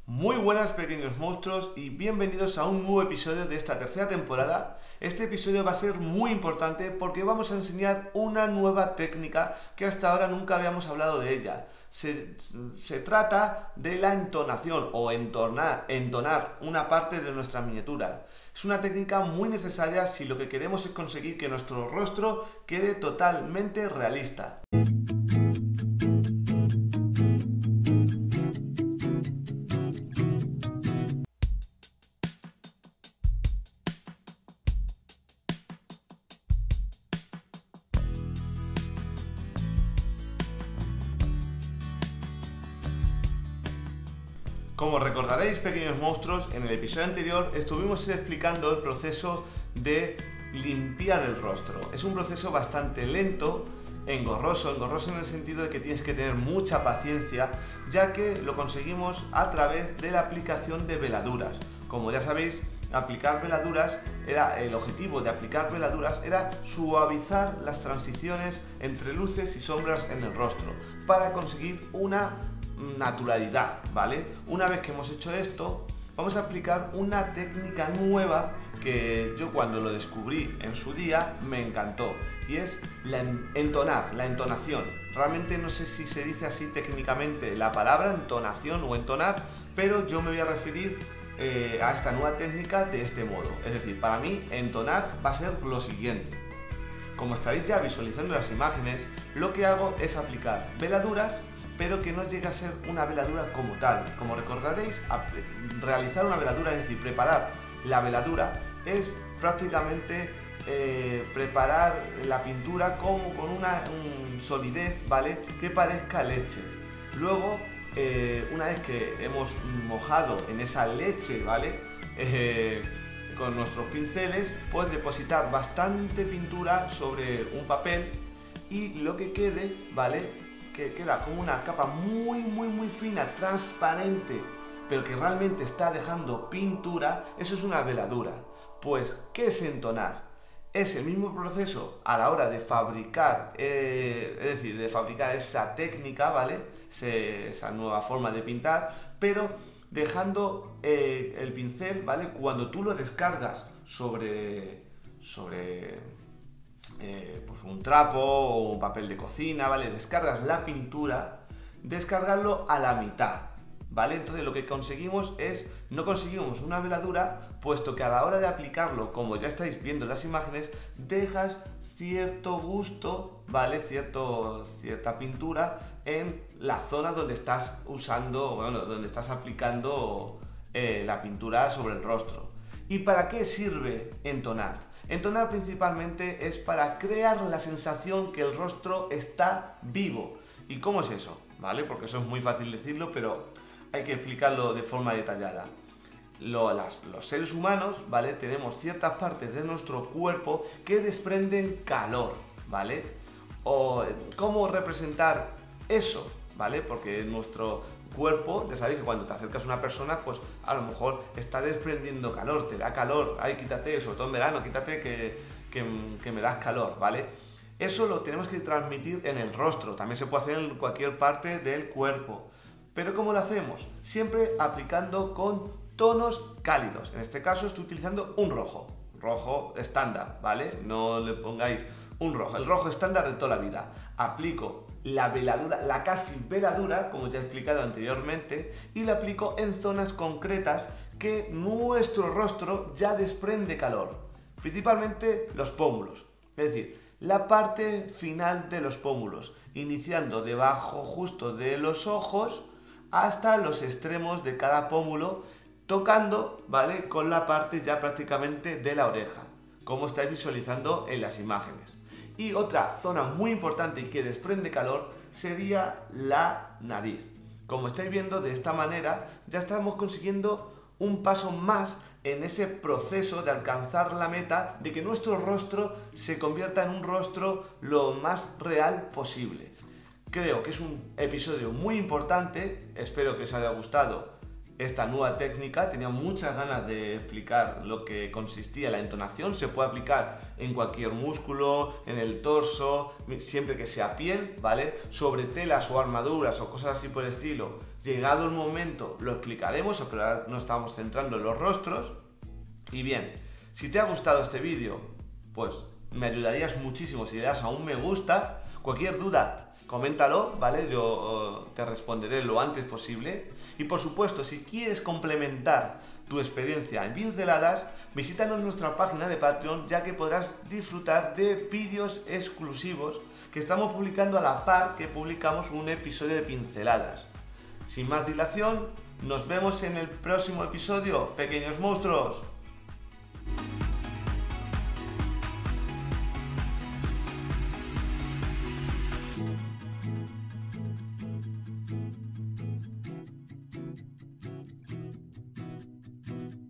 Muy buenas pequeños monstruos y bienvenidos a un nuevo episodio de esta tercera temporada. Este episodio va a ser muy importante porque vamos a enseñar una nueva técnica que hasta ahora nunca habíamos hablado de ella. Se trata de la entonación o entonar una parte de nuestra miniatura. Es una técnica muy necesaria si lo que queremos es conseguir que nuestro rostro quede totalmente realista. Como recordaréis, pequeños monstruos, en el episodio anterior estuvimos explicando el proceso de limpiar el rostro. Es un proceso bastante lento, engorroso en el sentido de que tienes que tener mucha paciencia, ya que lo conseguimos a través de la aplicación de veladuras. Como ya sabéis, el objetivo de aplicar veladuras era suavizar las transiciones entre luces y sombras en el rostro, para conseguir una naturalidad, ¿vale? Una vez que hemos hecho esto, vamos a aplicar una técnica nueva que yo cuando lo descubrí en su día me encantó, y es la entonación. Realmente no sé si se dice así técnicamente la palabra entonación o entonar, pero yo me voy a referir a esta nueva técnica de este modo. Es decir, para mí entonar va a ser lo siguiente. Como estaréis ya visualizando las imágenes, lo que hago es aplicar veladuras, pero que no llega a ser una veladura como tal. Como recordaréis, realizar una veladura, es decir, preparar la veladura, es prácticamente preparar la pintura con una solidez, ¿vale?, que parezca leche. Luego, una vez que hemos mojado en esa leche, ¿vale?, con nuestros pinceles, pues depositar bastante pintura sobre un papel y lo que quede, ¿vale?, que queda como una capa muy fina, transparente, pero que realmente está dejando pintura. Eso es una veladura. Pues, ¿qué es entonar? Es el mismo proceso a la hora de fabricar, de fabricar esa técnica, ¿vale?, esa nueva forma de pintar, pero dejando el pincel, ¿vale?, cuando tú lo descargas sobre pues un trapo o un papel de cocina, ¿vale?, descargas la pintura, descargarlo a la mitad, ¿vale? Entonces lo que conseguimos no conseguimos una veladura, puesto que a la hora de aplicarlo, como ya estáis viendo en las imágenes, dejas cierto gusto, ¿vale?, cierta pintura en la zona donde estás donde estás aplicando la pintura sobre el rostro. ¿Y para qué sirve entonar? Entonar principalmente es para crear la sensación que el rostro está vivo. ¿Y cómo es eso? ¿Vale? Porque eso es muy fácil decirlo, pero hay que explicarlo de forma detallada. Los seres humanos, ¿vale?, tenemos ciertas partes de nuestro cuerpo que desprenden calor, ¿vale? ¿Cómo representar eso? ¿Vale? Porque nuestro cuerpo, ya sabéis que cuando te acercas a una persona, pues a lo mejor está desprendiendo calor, te da calor, ay, quítate, sobre todo en verano, quítate que me das calor, ¿vale? Eso lo tenemos que transmitir en el rostro, también se puede hacer en cualquier parte del cuerpo. Pero ¿cómo lo hacemos? Siempre aplicando con tonos cálidos. En este caso estoy utilizando un rojo estándar, ¿vale? No le pongáis un rojo, el rojo estándar de toda la vida. Aplico la veladura, la casi veladura, como ya he explicado anteriormente, y la aplico en zonas concretas que nuestro rostro ya desprende calor, principalmente los pómulos, es decir, la parte final de los pómulos, iniciando debajo justo de los ojos hasta los extremos de cada pómulo, tocando, ¿vale?, con la parte ya prácticamente de la oreja, como estáis visualizando en las imágenes. Y otra zona muy importante y que desprende calor sería la nariz. Como estáis viendo, de esta manera ya estamos consiguiendo un paso más en ese proceso de alcanzar la meta de que nuestro rostro se convierta en un rostro lo más real posible. Creo que es un episodio muy importante, espero que os haya gustado esta nueva técnica. Tenía muchas ganas de explicar lo que consistía la entonación. Se puede aplicar en cualquier músculo, en el torso, siempre que sea piel, ¿vale? Sobre telas o armaduras o cosas así por el estilo, llegado el momento lo explicaremos, pero ahora nos estamos centrando en los rostros. Y bien, si te ha gustado este vídeo, pues me ayudarías muchísimo si le das a un me gusta. Cualquier duda, coméntalo, ¿vale? Yo te responderé lo antes posible. Y por supuesto, si quieres complementar tu experiencia en pinceladas, visítanos en nuestra página de Patreon, ya que podrás disfrutar de vídeos exclusivos que estamos publicando a la par que publicamos un episodio de pinceladas. Sin más dilación, nos vemos en el próximo episodio, pequeños monstruos.